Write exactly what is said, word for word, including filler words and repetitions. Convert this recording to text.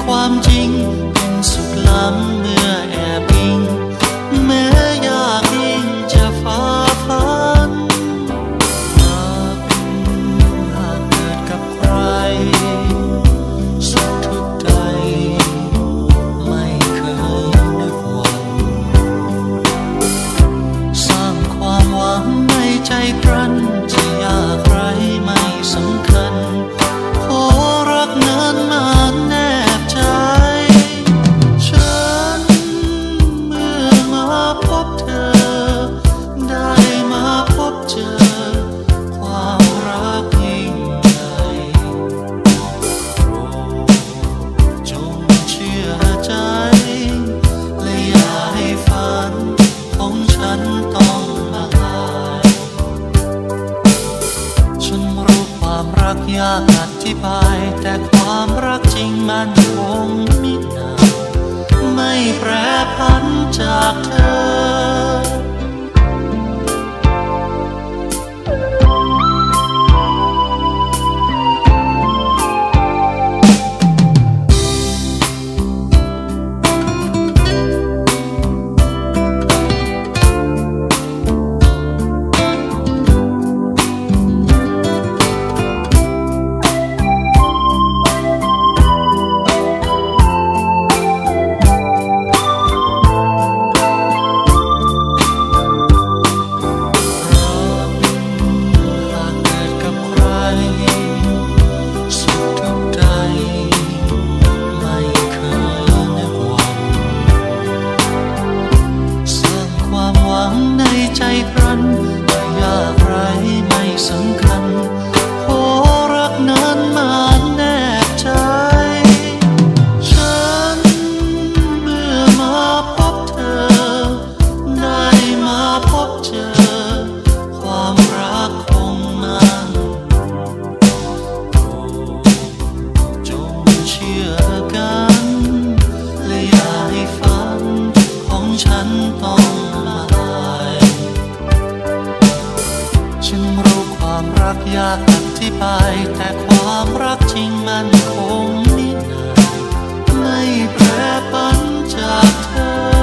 ความจริงเป็นสุขล้ำเมื่อแอบอิงแม้ยากยิ่งจะฝ่าฟันหากหากเกิดกับใครสุขทุกข์ใดไม่เคยนึกหวั่นสร้างความหวังในใจครั้นจะยากไรไม่สำคัญขอรักนั้นมาแนบใจฉันเมื่อมาพบเธอได้มาพบเจอความรักยิ่งใหญ่โปรดจงเชื่อใจและอย่าให้ฝันของฉันต้องละลายฉันรู้ความรักยากอธิบายแต่ความรักจริงมันคงมินานไม่แปรผันจากเธอใจพรันแต่ยากไรไม่สำคัญขอรักนั้นมาแนบใจฉันเมื่อมาพบเธอได้มาพบเจอความรักคงมันโปรดจงเชื่อกันและอย่าให้ฝันของฉันต้องละลายฉันรู้ความรักยากอธิบายแต่ความรักจริงมันคงนิดหน่อยไม่แปรผันจากเธอ